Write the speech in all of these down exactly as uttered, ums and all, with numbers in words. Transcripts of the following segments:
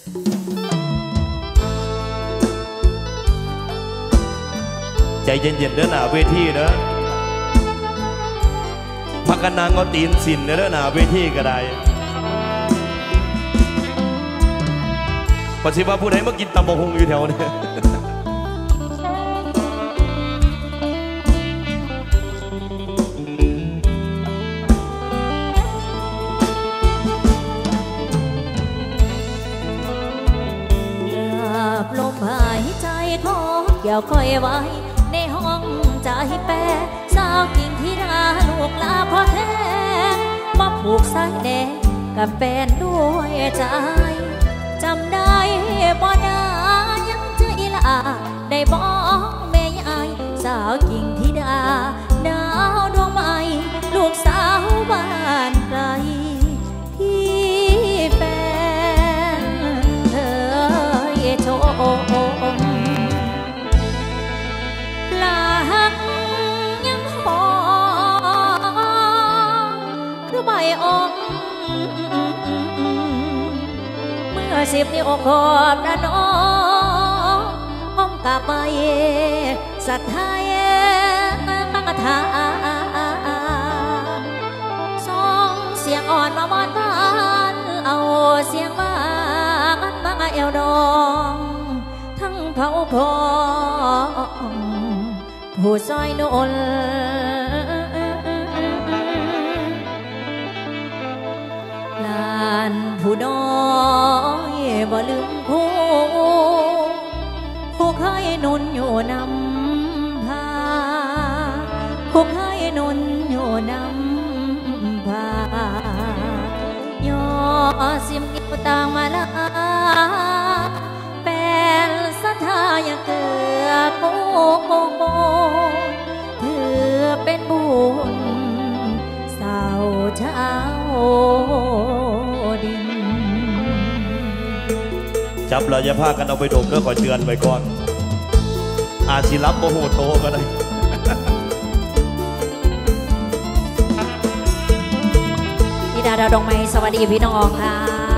ใจเย็นๆเด้อหนาเวทีเด้อพักกันนางก็ตีนสินเด้อหนาเวทีก็ได้ปัจจุบันผู้ใดมากินตำบักหุ่งอยู่แถวนี้ลมหายใจของเกี่ยวก้อยไว้ในห้องใจแปรสาวกิ่งที่ราลูกลาพ่อแท้มาผูกสายแดงกับแฟนด้วยใจจำได้บ่นายังใจละได้บอกแม่ยายสาวกิ่งที่ดาดาวดวงใหม่ลูกสาวบ้านไกลที่แฟนเธอโชมลาหักยังหอมคือใบอมเมื่อสิบนิ้วขอบระนองอมกับใบสัตย์ไทยตั้งกระถาสองเสียงอ่อนมามอนบ้านเอาเสียงบ้านมาเอวดองทั้งเผาพองผู้ซอยนนลานผู้น้อยบ่ลืมคู่ผู้เคยนุนอยู่นำพาผู้เคยนุนอยู่นำพายอสิมนิ้วต่างมาลาเป็นสัทธาอย่างเกือโกโกถือเป็นบุญสาวเช้าดินจับเราจะพากันเอาไปดมเพื่อขอเตือนไว้ก่อนอาชีรับโมโหโตก็ได้พี่ดาดาวดงไม้สวัสดีพี่น้องค่ะ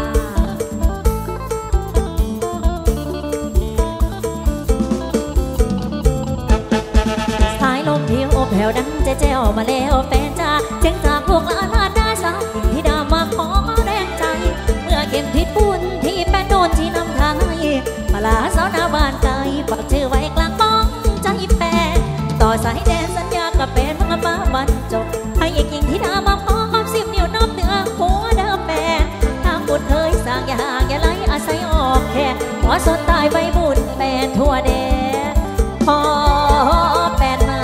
สายลมผิวแผ่วดังเจ๊เจ้ามาแล้วแฟนจ้าเจ้งจากพวกลาลาดาสาวพี่ดามาขอแรงใจเมื่อเข็มทิศปุ่นที่แป้นโดนที่นำทางมาลาสาวนาบ้านไกลปักชื่อไว้กลางป้องใจแปรต่อสายแดนสัญญากับแฟนมาบ้าบรรจบให้อีกยิ่งที่ดามาขอความสิบนิ้วน้ำเนื้อหัวเดิมแฟนทางบุญเคยสร้างอย่าห่างอย่าไล่อาศัยออกแค่หัวสนตายใบบุญแฟนทั่วแดนพอแฟนมา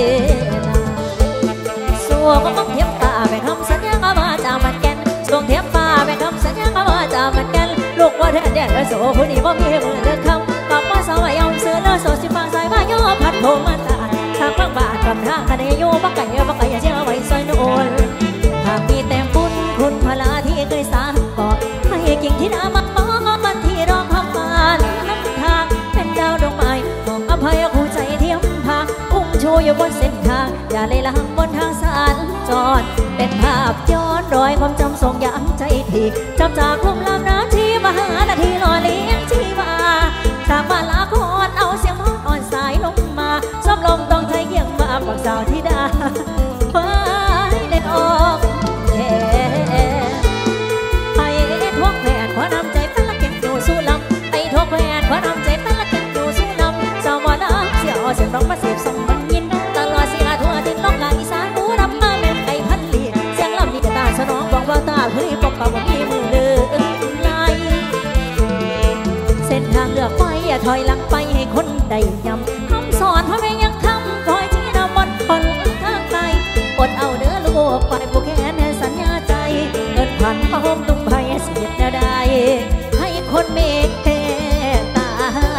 สัวก็ต้องเทียบตาแบ่งคำสัญญามาจากมันแก่นส่วงเทียบตาแบ่งคำสัญญามาจากมันแก่นลูกว่าแทนแดนและโซ่ผู้นี้ว่ามีมือเดินคำกับว่าสาวยอมซื้อเลือดโซ่สิบฟังสายว่าย่อพัดโผมาตาทางบางบาทกับทางคดีโยบักไก่บักไก่อย่าเชื่อไว้ซอยโนนหากมีแต่บุญคุณพลาที่เคยสร้างก่อให้กิ่งที่น้ำมันมองมันที่รองพักมาน้ำทางเป็นดาวดวงใหม่ของอภัยคู่ใจเทียมพาพุ่งโชว์อยู่บนเส้นทางอย่าเลยลังบนทางสารจอดเป็นภาพย้อนรอยความจำทรงย้ำใจทีจำจากลุ่มลำน้ำที่มหานาทีหล่อเลี้ยงชีวาจากบ้านลาคอนเอาเสียงมอดอ่อนสายลงมาซ้อมลมต้องไทยเกี่ยงมาปักสาวที่ดาไว้ได้ออกแค่ไอ้ทวกแผนขอนำใจเป็นละเก่งอยู่สู้ลำไอ้ทวกแผนขอนำใจเป็นละเก่งอยู่สู้ลำสาวมาลักเสียเสียงร้องมาเสียบส่งมันยินตลอดเสียทั่วถึงลงลาอีสานหูรับมาแม่ไก่พันลีเสียงลำนี่กระตาสนองบอกว่าตาเฮ้ยปกปากว่ามีมือเลือไล่เส้นทางเลือกไปอย่าถอยหลังไปให้คนใดย้ำคำสอนพ่อแม่ยังคำคอยที่นำบนคนทางไกลอดเอาเนื้อลูกไปผูกแขนสัญญาใจเงินพันมาห่มตุ้งใบเสียดได้ให้คนเมตตา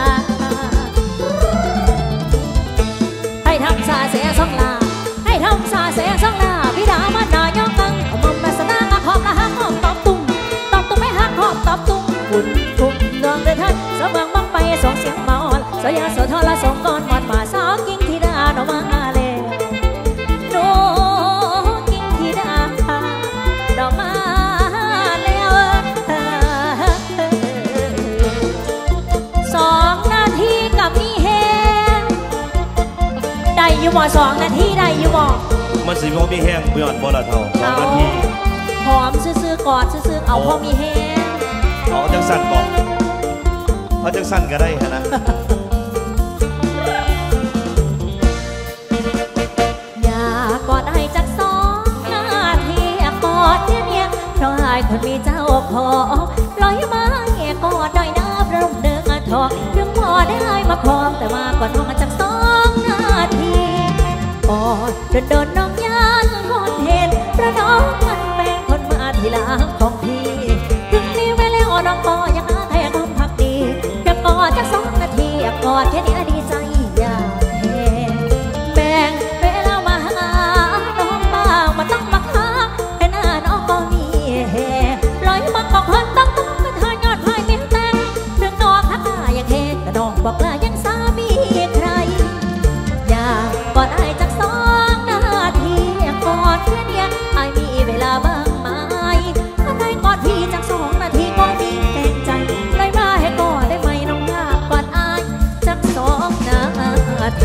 ให้ทำซาเสียสองลาให้ทำซาเสียสองลาพี่ดามันนายกกังขมมมาสนาขอบละหักขอบตอบตุ้มตอบตุ้มไม่หักขอบตอบตุ้มฝุ่นฝุ่นดวงเดินทันสมองบังไปสองเสียงเมาสยาโสธรละสองก้อนหวานมาสาวกิ่งที่ดาโนมาเลโนกิ่งที่ดาดอกมาแล้วอยู่บ่สองนาทีได้อยู่บ่มันสิบ่มีแห้งเบื่อนบ่ละเท่าสองนาทีหอมซื่อๆกอดซื่อๆเอาพอมีแห้งเอาจังสั่นบอกเอาจังสั่นก็ได้ฮะนะอยากกอดให้จักสองนาทีกอดเนี่ยเนี่ยเพราะหายคนมีเจ้าของปล่อยมาแง่กอดด้อยน้ำร่มเนื้อทองถึงพอได้มาครองแต่ว่ากอดน้องจักสองนาทีกอดเดินเดินน้องยานคนเห็นเพราะน้องมันเป็นคนมาทีหลังของพี่ถึงนี้ไว้แล้วน้องก็ยังหาแทนความพักดีเพียงกอดจักสองนาทีกอดแค่นี้ดีใจอยากแห้งแบ่งเวลามาหาน้องบ้างมาต้องมาค้าแค่หน้าน้องก็มีแห่ปล่อยมาบอกคนต้องต้องกระทายอดพายเมียแต่งเรื่องน้องฮักได้ยังแห้งแต่น้องบอกลายังสามีใครอยากกอดได้จักสองนาทีกอดแค่นี้ไอ้มีเวลาบ้างไหมถ้าได้กอดพี่จักสองนาทีก็มีแก่ใจเลยมาให้กอดได้ไหมน้องอยากกอดไอ้จักสองนาที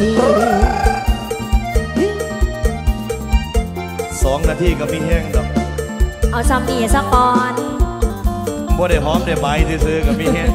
สองนาทีก็มีแห้งดอกเอาซ้ำนี่สักก่อนบ่ได้หอมได้ใบซื้อๆก็มีแห้ง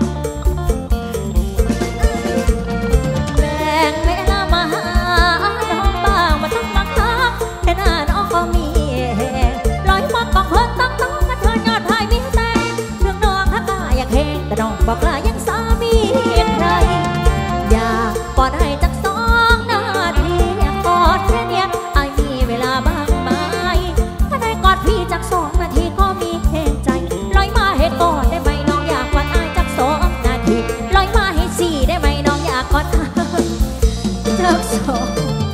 แบ่งเวลามาหาน้องบ้างมาต้องมาค้าแค่หน้าน้องก็มีแห่ปล่อยมาบอกคนต้องต้องกระเทยยอดพายมีแต่เรื่องน้องฮักได้ยังแห้งแต่น้องบอกลายังสามีใครอยากกอดให้จักสองนาทีกอดแค่เนี้ยไอ้มีเวลาบ้างไหมถ้าได้กอดพี่จักสองนาทีก็มีแห้งใจลอยมาให้กอดได้ไหมน้องอยากกอดไอ้จักสองนาทีลอยมาให้สี่ได้ไหมน้องอยากกอดจักสอง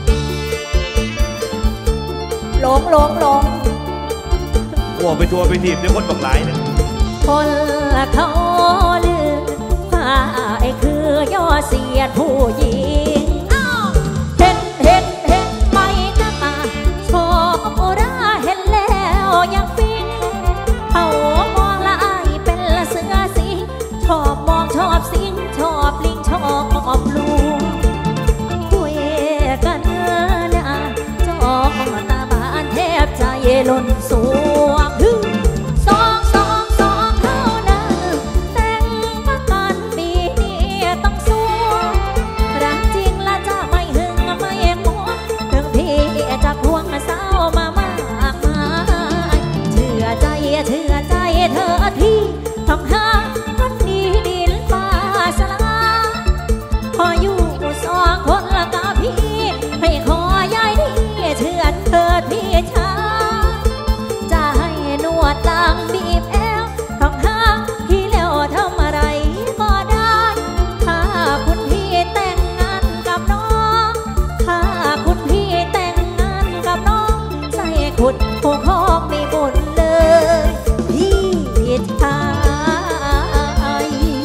หลงหลงหลงโอ้ไปทัวร์ไปทีบเดี๋ยวคนบักหลายเนี่ยคนละเขาลือว่าไอ้คือยอดเสียดผู้หญิงเห็นเห็นเห็นไหมนะตาโชว์ราเห็นแล้วยังฟินเขามองละอายเป็นละเสือสิงชอบมองชอบสิงชอบลิงชอบลูกคุยกันนะจองตาบานแทบใจล้นสวงสองสองสองเท่านั้นแต่งประกันปีนี้ต้องสวงรักจริงละจะไม่หึงไม่หวงถึงพี่จะพวงเศร้ามามากมายเชื่อใจเชื่อใจเธอที่ต้องหาคนดีดินฟ้าสลาพออยู่สองคนละกับพี่ให้ขอยายดีเชื่อเธอพี่ชาจะให้นวดหลังบีบแอวต้องหาพี่แล้วทำอะไรก็ได้ถ้าคุณพี่แต่งงานกับน้องถ้าคุณพี่แต่งงานกับน้องใส่ขุดหัวคอกมีบุญเลยพี่ชาย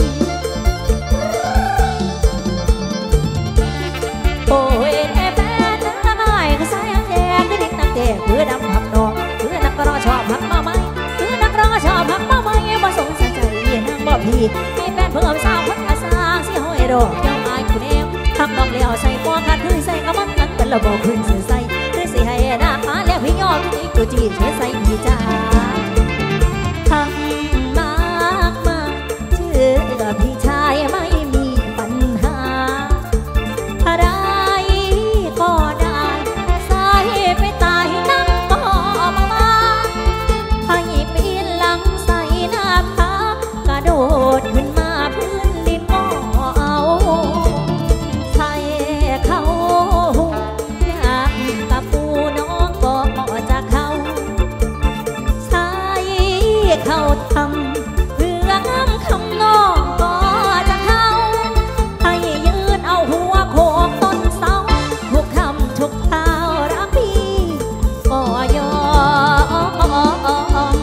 โอ้ยแม่แฟนน้ำไม้ก็ใส่แดงก็ดิ้งนักเตะเพื่อดำหักนองเพื่อนักรอชอบหักมาไหมเพื่อนักรอชอบหักมาไหมมาสงสารใจนางบ่พี่ให้แฟนเพิ่มสาวพันอาสาสิห้อยดอกเจ้าอายคุณเอวทำดอกเลี้ยวใส่ปอขาดคือใส่กระมันกันเป็นระบบขึ้นสื่อใส่คือสิให้หน้ามาแล้วพี่ยอมที่กูจีเชื่อใส่พี่จ้าทำมากมาเชื่อพี่ชายไม่มีปัญหาอะไรก็ได้ใส่ไปตายนั่งก็มาบ้าให้ปีนหลังใส่หน้าผากระโดดขึ้นมาพื้นดินก็เอาใส่เขาอยากกับปูน้องก็จะเข้าใส่เขาทำเพื่องามคำน้องก็จะเข้าให้ยืนเอาหัวโขกต้นเสาทุกคำทุกเท้ารักพี่ก็ยอม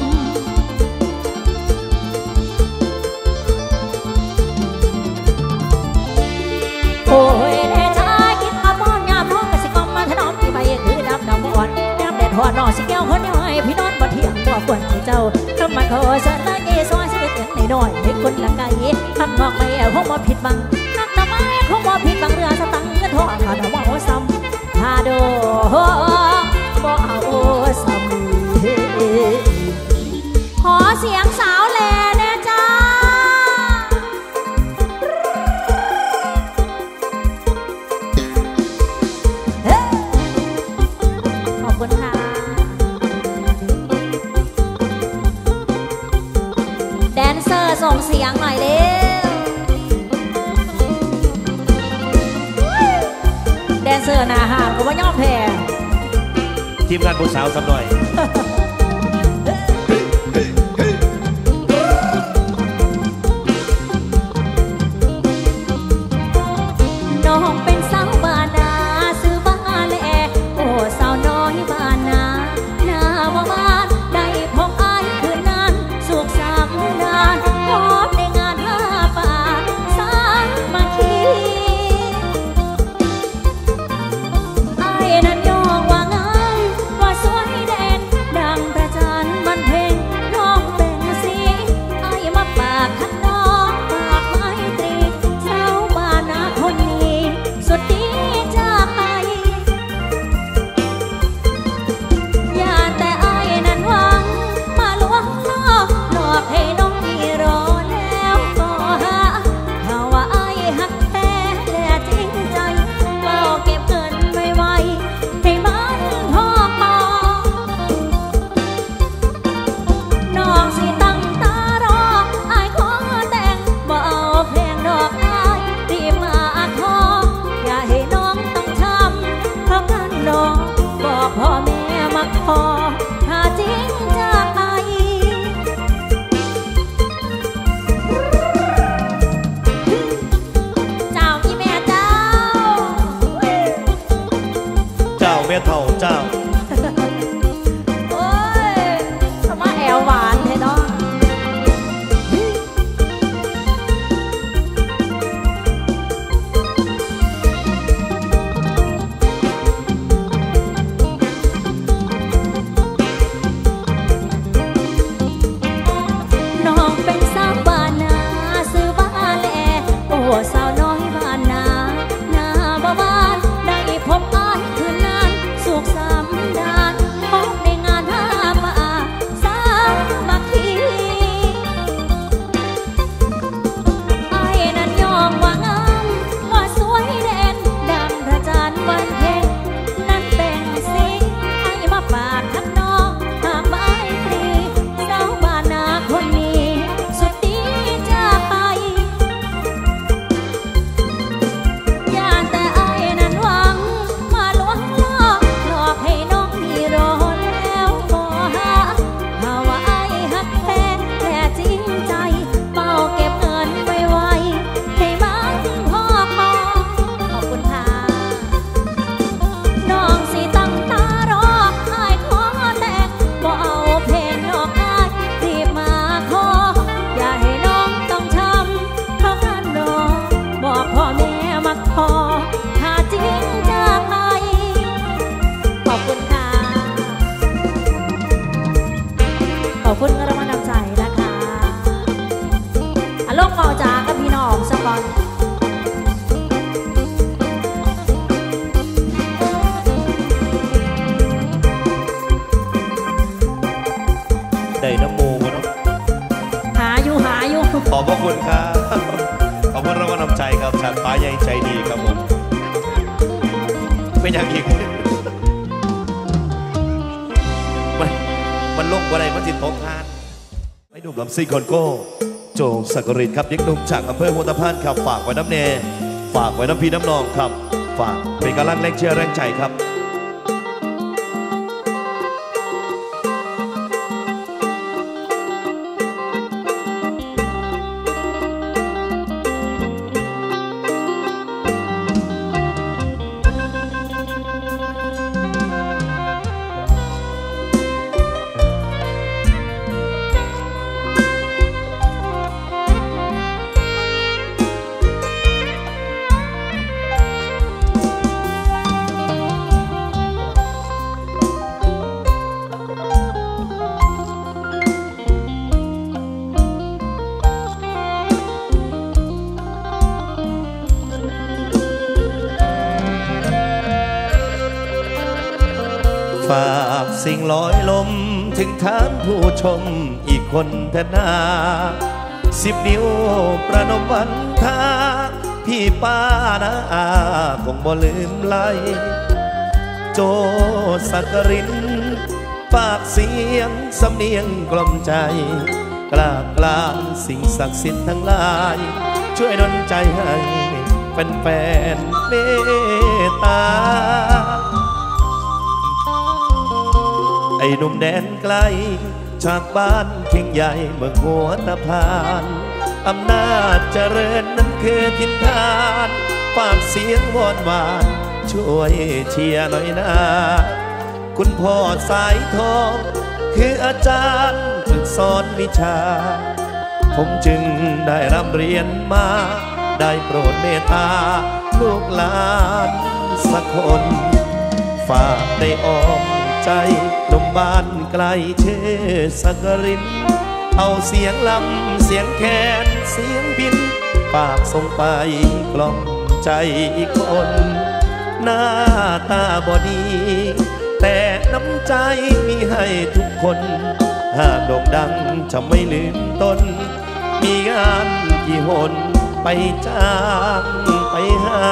โอ้ยแน่ใจกินข้าวป้อนยามน้องกะสิกรรมมาถนอมที่ใบคือดำดำอ่อนน้ำแดดหอดนอสิแก้วคนเดียวให้พี่นอนบ่เที่ยงบ่ควรที่เจ้าทำมาขอสนละเกซอยสิเป็นอย่างน้อยๆให้คนละไก่ทำนอกไม่คงบ่ผิดบังนักทำไมคงบ่ผิดบังเรือสตังค์เงินทองขาดเอาว่าซ้ำาโดบอกเอาสามีขอเสียงสาวแลนะจ้าขอบคุณค่ะแดนเซอร์ส่งเสียงหน่อยเร็วแดนเซอร์หน้าหาดก็ว่าย่อมแพ้ทีมงานผู้สาวสักหน่อยน้องเป็นสาวบ้านนาซื้อบ้านแลโอ้สาวน้อยบ้านนาหน้าว่าบ้านได้พบอายคืนนั้นสุขสำนานพบในงานห้าป่าสามัคคีอายนั้นยองว่างามว่าสวยเด่นดังพระจันทร์มันเพ็ญน้องเป็นสีอายมาปากคันน้องปากไม้ตรีสาวบ้านนาคนนี้สุดดีจากไปอย่าแต่อายนั้นหวังมาลวงล่อหลอกให้น้องมีรอแล้วก็หาถ้าว่าอายหักแท้และจริงใจก็เก็บเงินไว้ไว้ให้มันพอพอน้องสิตั้งตารออายขอแต่งบ่เอาเพลงดอกอายรีบมาขออย่าให้น้องต้องช้ำเพราะกันน้องบอกพ่อแม่มาขอถ้าจริงจากไปเจ้าอีแม่เจ้าเจ้าแม่เท่าเจ้าโอ้ยทำไมแอวหวานเท่เนาะน้องเป็นสาวบ้านนาซื้อบ้านแลโอ้สาวน้อยบ้านนาหน้าบ้าบ้านได้พบอายคืนนั้นสุขสำราญพบในงานห้าป่าสามัคคีอายนั้นยอมว่างามว่าสวยเด่นดังพระจันทร์วันเพ็ญนั้นเป็นสีอายมาฝากทักน้องหากไม้ตรีสาวบ้านนาคนนี้สุดดีจากไปอย่าแต่อายนั้นหวังมาลวงล่อหลอกให้น้องมีรอแล้วก็หาหาว่าอายหักแท้แต่จริงใจเป้าเก็บเงินไว้ไว้ให้มันพอพอขอบคุณค่ะน้องสิตั้งตารออายขอแต่งบ่เอาเพลงดอกอายรีบมาขออย่าให้น้องต้องช้ำเพราะกันน้องบอกพ่อแม่มาขอถ้าจริงจากไปขอบคุณค่ะขอบคุณกระมังน้ำใจนะคะอารมณ์เมาจากับพี่น้องสกอนได้น้ำมูกเนาะหาอยู่หาอยู่ขอบพระคุณครับขอบพระรางวัลน้ำใจครับชาติป้าใหญ่ใจดีครับผมเป็นอย่างอีกมันมันลงอะไรมันจิตตกทานไอ้หนุ่มลำซิ่งคอนโก้โจงสักกรินครับเด็กหนุ่มจากอำเภอหัวตะพานครับฝากไว้น้ำเนฝากไว้น้ำพีน้ำนองครับฝากเป็นกำลังแรงเชียร์แรงใจครับากสิ่งลอยลมถึงฐานผู้ชมอีกคนเถิดนาสิบนิ้วประนมวันทาพี่ป้านะอาคงบ่ลืมไล่โจสักกรินฝากเสียงสำเนียงกล่อมใจกล้ากลางสิ่งศักดิ์สิทธิ์ทั้งหลายช่วยดลใจให้แฟนๆเมตตาไอ้หนุ่มแดนไกลจากบ้านเคียงใหญ่เมืองหัวตะพานอำนาจเจริญนั้นคือทินทานฝากเสียงวอนวานช่วยเชียร์หน่อยนะคุณพ่อสายทองคืออาจารย์ฝึกสอนวิชาผมจึงได้รับเรียนมาได้โปรดเมตตาลูกหลานสักคนฝากได้ออมใจลมบ้านไกลเชื่อสักกรินเอาเสียงลำเสียงแคนเสียงบินฝากส่งไปกล่อมใจอีกคนหน้าตาบอดีแต่น้ำใจมีให้ทุกคนหากโด่งดังจะไม่ลืมต้นมีงานกี่หนไปจ้างไปหา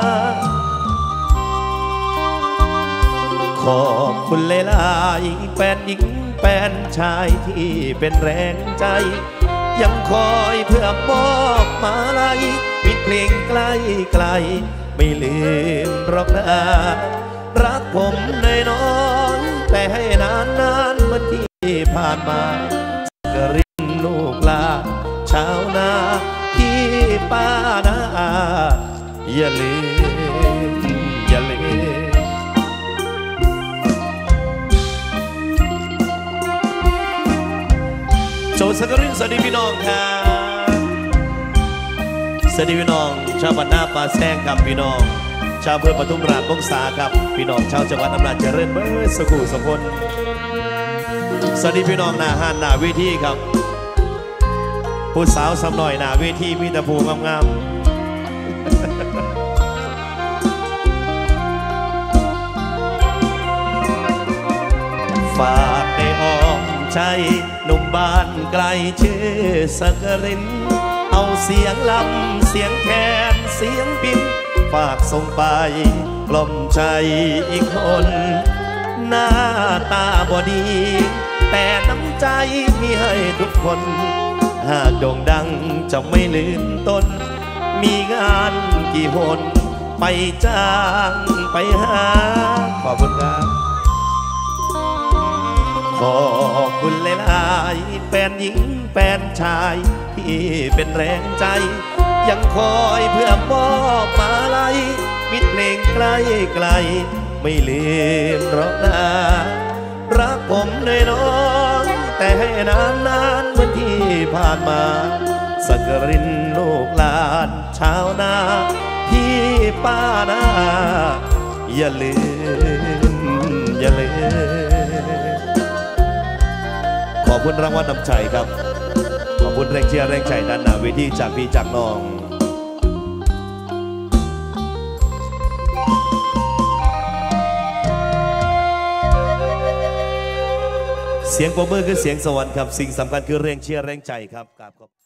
ขอบคุณหลายๆแฟนหญิงแฟนชายที่เป็นแรงใจยังคอยเพื่อมอบมาลัยปิดเพลงใกล้ไกลไม่ลืมหรอกนะรักผมน้อยๆแต่ให้นานๆเหมือนที่ผ่านมากรินลูกลาชาวนาที่ป้านาอย่าลืมอย่าลืมโจสักกรินสวัสดีพี่น้องครับสวัสดีพี่น้องชาวบ้านนาป่าแซงครับพี่น้องชาวอำเภอปทุมราชวงศาครับพี่น้องชาวจังหวัดอำนาจเจริญเบิดสกุลสกุลสวัสดีพี่น้องหน้าห้านหน้าเวทีครับผู้สาวสำหน่อยหน้าเวทีมีแต่ผู้งามๆฝากได้อ้อมใจหนุ่มบ้านไกลชื่อสักกรินเอาเสียงลำเสียงแคนเสียงบินฝากส่งไปกล่อมใจอีกคนหน้าตาบอดีแต่น้ำใจมีให้ทุกคนหากโด่งดังจะไม่ลืมต้นมีงานกี่หนไปจ้างไปหาขอบคุณครับขอบคุณหลายๆแฟนหญิงแฟนชายที่เป็นแรงใจยังคอยเพื่อมอบมาลัยมิตรเพลงใกล้ไกลไม่ลืมหรอกนะรักผมน้อยๆแต่ให้นานๆเหมือนที่ผ่านมาสักกรินลูกหลานชาวนาพี่ป้านาอย่าลืมอย่าลืมขอบคุณรางวัลนำใจครับขอบคุณแรงเชียร์แรงใจด้านหน้าเวทีจากพี่จากน้องเสียงปรบมือคือเสียงสวรรค์ครับสิ่งสำคัญคือแรงเชียร์แรงใจครับกราบขอบ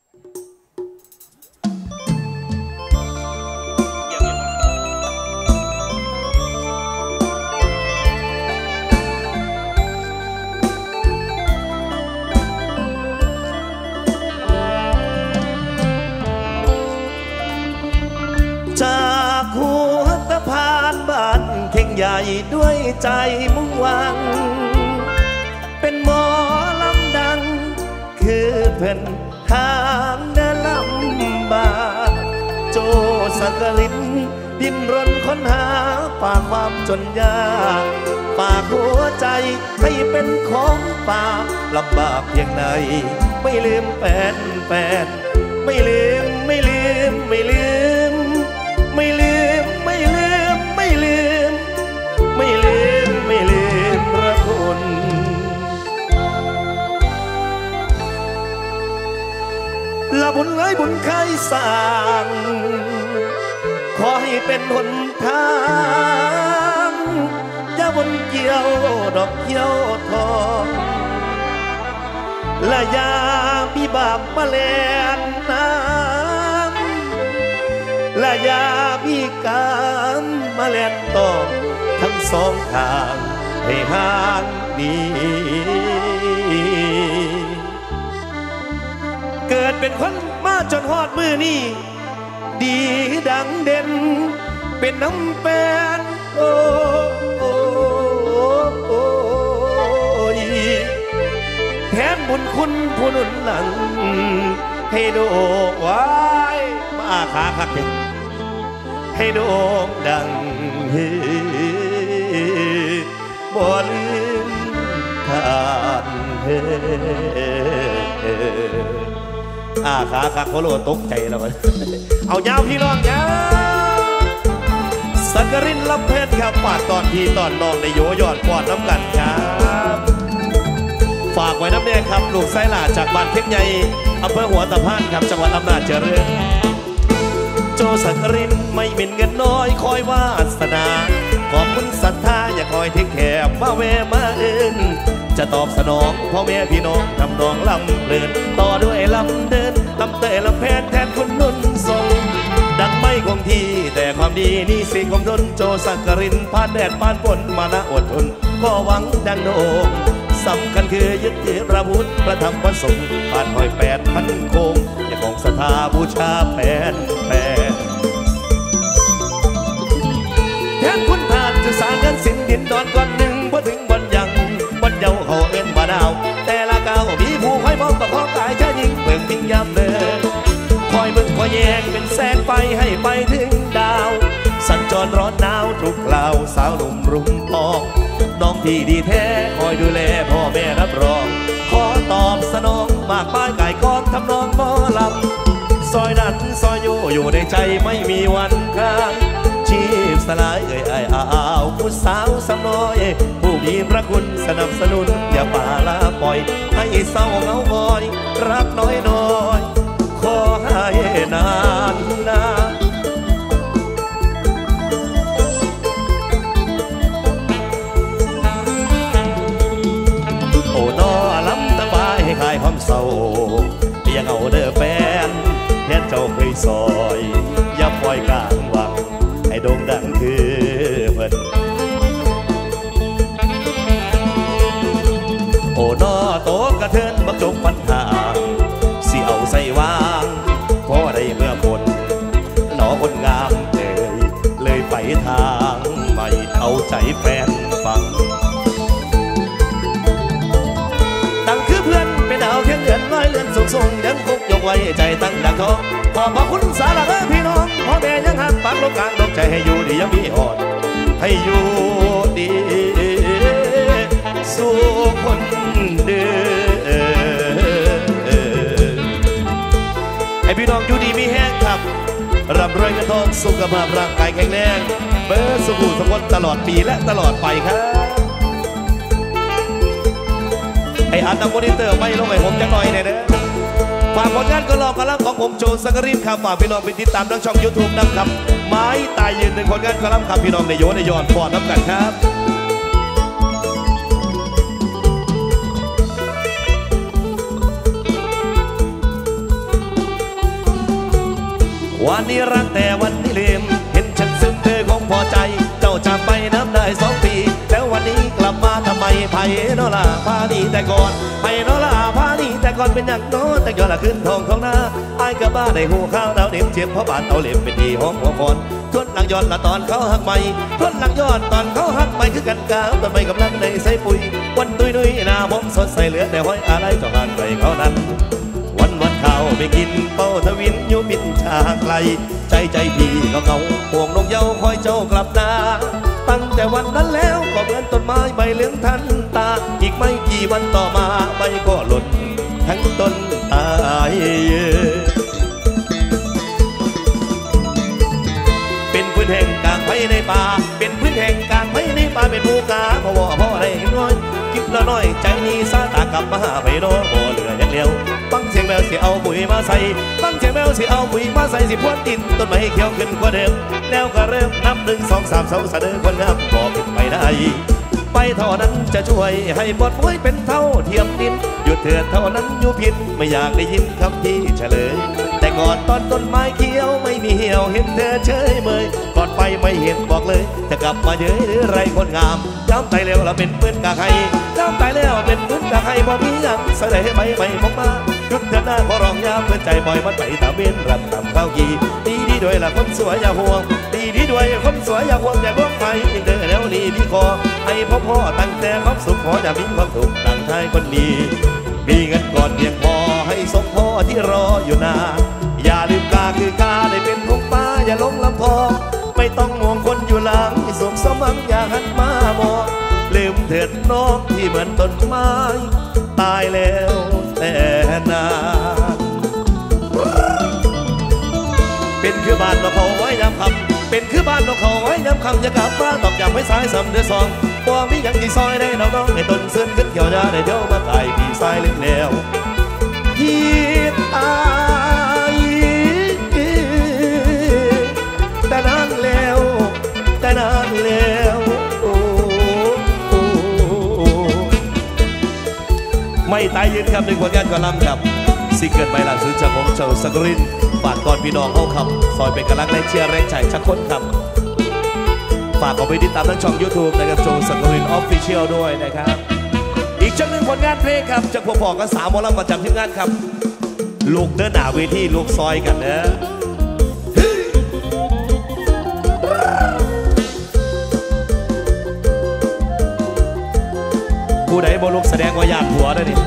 จากหัวตะพานบ้านเข่งใหญ่ด้วยใจมุ่งหวังเป็นหมอลำดังคือเพิ่นทางเดินลำบากโจสักกรินดิ้นรนค้นหาฝากความจนยากฝากหัวใจให้เป็นของฝากลำบากเพียงใดไม่ลืมแฟนแฟนไม่ลืมไม่ลืมไม่ลืมไม่ลืมไม่ลืมไม่ลืมไม่ลืมไม่ลืมพระคุณละบุญเอ้ยบุญใครสั่งขอให้เป็นหนทางอย่าวนเกี่ยวดอกเขียวทองและยามีบาปมาแลนน้ำและยามีกามมาแลนต่อทั้งสองทางให้ห่างนี้เกิดเป็นคนมาจนฮอดมือนี่ดีดังเด่นเป็นน้ำแปนโอ้โอ้โอ้ยแทนบุญคุณผู้หนุนหลังให้โด่งไว้มาขาคักเด็กให้โด่งดังเฮ้บ่ลืมทานเฮ้อาขาคักโคโลตกใจแล้วเอายาวพี่น้องยาวสักกรินลำเพชรครับฝากตอนพี่ตอนน้องในโยยอดปอดน้ำกันครับฝากไว้น้ำแดงครับลูกไส้หลาจากบ้านเพ็กใหญ่อำเภอหัวตะพานครับจังหวัดอำนาจเจริญโจสักกรินไม่เหม็นเงินน้อยคอยวาสนาขอบคุณศรัทธาอย่าคอยทิ้งแคบมาแวมาเอินจะตอบสนองพ่อแม่พี่น้องทำนองลำเลินต่อด้วยลำเดินลำเตะลำแพนแทนคุณนุ่นทรงดังไม่คงที่แต่ความดีนี่สิ่งของทนโจสักกรินผ่านแดดผ่านฝนมานะอดทนก็หวังดังโด่งสำคัญคือยึดถือพระพุทธพระธรรมพระสงฆ์ผ่านหอยแปดพันโคงอย่าของศรัทธาบูชาแปดแปดแทนคุณทานจะสร้างเงินสินดินดอนก้อนหนึ่งพอถึงวันยังวันเยาเขาเอิ้นว่าดาวแต่ละก้าวมีผู้คอยมองประคองกายชายิงเปลือกทิ้งยามเดินคอยมึงคอยแยงเป็นแสงไฟให้ไปถึงดาวสัญจรร้อนหนาวทุกคราวสาวหนุ่มรุมทองน้องที่ดีแท้คอยดูแลพ่อแม่รับรองขอตอบสนองมากมายกายกองทำนองหมอลำซอยนั้นซอยอยู่อยู่ในใจไม่มีวันค้างชีพสลายเอ่ยไอ้อ้าวผู้สาวสำน้อยผู้มีพระคุณสนับสนุนอย่าป่าลาปล่อยให้เศร้าเหงาคอยรักน้อยน้อยขอให้นานนานโอ้นอลำตั้งบายให้คลายความเศร้ายังเอาเด้อแฟนแทนเจ้าเคยซอยอย่าปล่อยกลางวังให้โด่งดังคือเพิ่นโอ้นอโตกระเทินบักจบปัญหาสิเอาใส่วางพอได้เมื่อผลหนอคนงามเลยเลยไปทางใหม่เอาใจแฟนฟังตั้งคือเพื่อนเป็นดาวเทียนเดือนลอยเลื่อนสูงส่งยังคงยกไว้ใจตั้งดังทองขอบพระคุณสารพัดพี่น้องพ่อแม่ยังหักปักลบกลางดวงใจให้อยู่ดียังมีอ่อนให้อยู่ดีสู้คนเดินให้พี่น้องอยู่ดีมีแห้งครับร่ำรวยเงินทองสุขภาพร่างกายแข็งแรงเบอร์สุขุทุกคนตลอดปีและตลอดไปครับไอ้อันดับมอนิเตอร์ไม่ลงไอ้ผมจะหน่อยเนี่ยเด้อฝากผลงานก็ลองกระลำของผมโจสักกรินครับฝากพี่น้องไปติดตามทางช่องยูทูบนะครับไม้ตายยืนหนึ่งผลงานกระลำครับพี่น้องในโยนในยอนปอดน้ำกันครับวันนี้รักแต่วันนี้ลืมเห็นฉันซึ้งเธอคงพอใจเจ้าจากไปน้ำได้สองปีแล้ววันนี้กลับมาทำไมไผ่นอลาพาดีแต่ก่อนไผ่นอลาพาดีแต่ก่อนเป็นอย่างโน้แต่ย้อนละขึ้นทองของหน้าไอ้กับบ้าในหูข้าวดาวเด็มเจียมเพราะบาดเอาเหลี่ยมเป็นดีหอมหัวคอนทวนหลังย้อนละตอนเขาหักใหม่ทวนหลังย้อนตอนเขาหักใหม่คือกันกาวแต่ไม่กำลังในใส่ปุ๋ยวันตุยนุยหน้าผมสดใสเหลือแต่ห้อยอะไรต่อห่างไกลเขานั้นวันวันข้าวไปกินเป้าทวินอยู่บินชาไกลใจใจพี่ก็เงาห่วงนกเย้าคอยเจ้ากลับนาตั้งแต่วันนั้นแล้วก็เหมือนต้นไม้ใบเหลืองทันตาอีกไม่กี่วันต่อมาใบก็หล่นทั้งต้นตายเป็นพื้นแห่งกลางไผ่ในป่าเป็นพื้นแห่งกลางไผ่ในป่าเป็นผู้กาพ่อว่าพ่ออะไรน้อยคิดละน้อยใจนี้ซาตากลับมาหาไปโน้บ่เหลืออย่างเดียวฟังเสียงแมวสิเอาปุ๋ยมาใส่ฟังเสียงแมวสิเอาปุ๋ยมาใส่สิพวนดินต้นไม้เขียวขึ้นกว่าเดิมแล้วก็เริ่มนับหนึ่งสองสามเสาเสด็จคนงามบอกขึ้นไปได้ไปเท่านั้นจะช่วยให้บทมวยเป็นเท่าเทียมดินหยุดเถิดเท่านั้นอยู่พินไม่อยากได้ยินคำที่เฉลยแต่ก่อนตอนต้นไม้เขียวไม่มีเหี่ยวเห็นเธอเฉยเมยก่อนไปไม่เห็นบอกเลยจะกลับมาเยยหรือไรคนงามจำตายแล้วละเป็นเพื่อนกะใครจำตายแล้วเป็นเพื่อนกะใครบ่มีอย่างเสด็จไปไม่มองมาหยุดเถิดหน้าขอร้องยามเพื่อนใจปล่อยมันไปตามเว้นรำตามข้าวกีดีดีด้วยละคนสวยอย่าห่วงดีดีด้วยคนสวยอย่าห่วงอย่าล่วงไปยังเดินแล้วลีพี่คอให้พ่อพ่อตั้งแต่ความสุขขออย่ามีความทุกข์ต่างชายคนนี้มีเงินก่อนเพียงพอให้สมพ่อที่รออยู่นาอย่าลืมกาคือกาได้เป็นทุ่งฟ้าอย่าลงลำพอไม่ต้องห่วงคนอยู่หลังสุขสมังอย่าหันมามองลืมเถิดน้องที่เหมือนต้นไม้ตายแล้วแต่นานเป็นคือบ้านนกเขาไว้ยามคำเป็นคือบ้านนกเขาไว้ยามคำอย่ากลับมาตอกย้ำไว้สายสำเดือสองบ่มีอย่างที่ซอยได้น้องๆให้ต้นเสื่อนขึ้นเกี่ยวจะได้เดี๋ยวมาตายพี่สายเล็กแล้วที่ตายแต่นานแล้วแต่นานแล้วโอ้โอ้ไม่ตายยืนครับในผลงานกอลัมครับซิงเกิลใหม่ล่าสุดจากผมโจสักรินฝากก่อนพี่น้องเข้าคำซอยเป็นกำลังและเชียร์แรงใจชักคนคำฝากเอาไปติดตามทั้งช่อง ยูทูบ นะครับโจสักรินออฟฟิเชียลด้วยนะครับอีกช่วงหนึ่งผลงานเพลงครับจากพวกพ่อกันสามหมอลำประจำทีมงานครับลูกเดินหน้าเวทีลูกซอยกันนะผู้ใดบ่ลูกแสดงว่าญาติผัวได้ดิ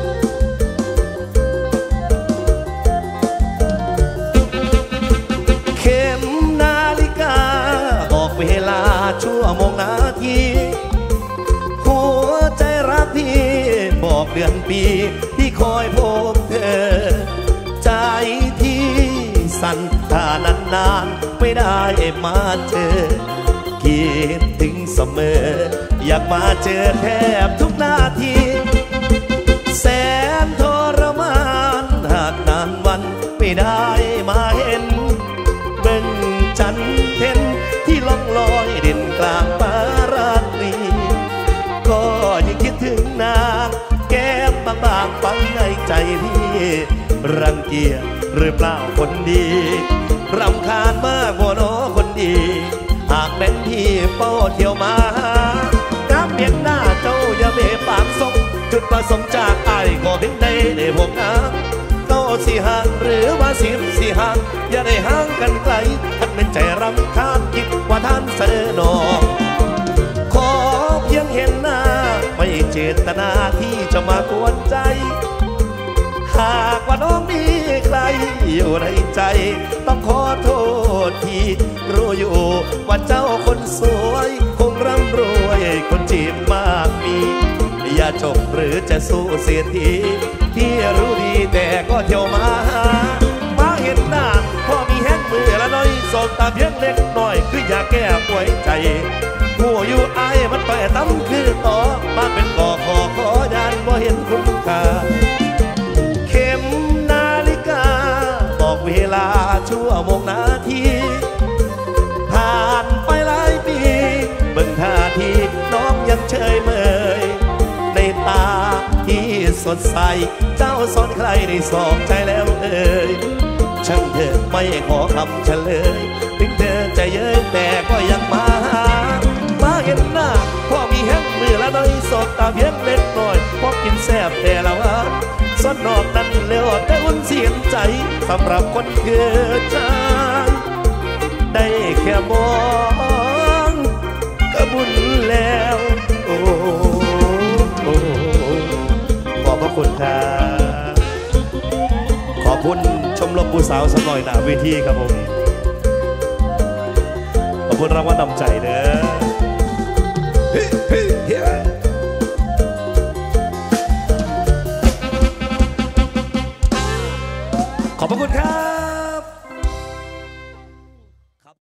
เข็มนาฬิกาบอกเวลาชั่วโมงนาทีหัวใจรักพี่บอกเดือนปีที่คอยพบเธอใจที่สั่นถ้านานๆไม่ได้มาเจอคิดถึงเสมออยากมาเจอแทบทุกนาทีแสนทรมานหากนานวันไม่ได้มาเห็นเบิ่งจันเพ็ญที่ล่องลอยเด่นกลางปาราตรีก็ยังคิดถึงนางแก้มบางๆฟังในใจพี่รังเกียจหรือเปล่าคนดีรำคาญมากบ่น้อคนดีหากแม่นพี่เป้าเที่ยวมาน้ำเมียงหน้าเจ้าอย่าเบปากส่งจุดประสงค์จากไอ้ก็เห็นได้ในพวกน้ำเก้าสี่ห่างหรือว่าสิบสี่ห่างอย่าได้ห่างกันไกลท่านเป็นใจรำคาญคิดว่าท่านเสนอนองขอเพียงเห็นหน้าไม่เจตนาที่จะมากวนใจหากว่าน้องมีใครอยู่ในใจต้องขอโทษที่รู้อยู่ว่าเจ้าคนสวยคงร่ำรวยคนจีบมากมีอย่าจบหรือจะสู้เสียทีที่รู้ดีแต่ก็เที่ยวมามาเห็นหน้าพอมีแห้งมือละน้อยสบตาเพียงเล็กน้อยคืออยากแก้ป่วยใจผู้อยู่อายมันไปตั้มคือต่อมาเป็นก่อขอขอยานบ่เห็นคุ้มค่าเข็มนาฬิกาบอกเวลาชั่วโมงนาทีผ่านไปหลายปีเบิ่งท่าทีน้องยังเฉยเมยในตาที่สดใสเจ้าสอนใครได้สองใจแล้วเอ่ยช่างเธอไม่ขอคำเฉลยถึงเธอจะเย้ยแต่ก็ยังมามาเห็นหน้าพ่อมีแห้งมือละน้อยสดตาเพียงเล็กน้อยพอกินแซ่บแต่ละวันสนนอกนั้นเลี้ยวแต่อุ่นเสียงใจสำหรับคนเกิดใจได้แค่มองก็บุญแล้วโอ้โอ้ขอบพระคุณครับขอบคุณชมรมผู้สาวสักหน่อยหน้าเวทีครับผมขอบคุณรางวัลนำใจเด้อ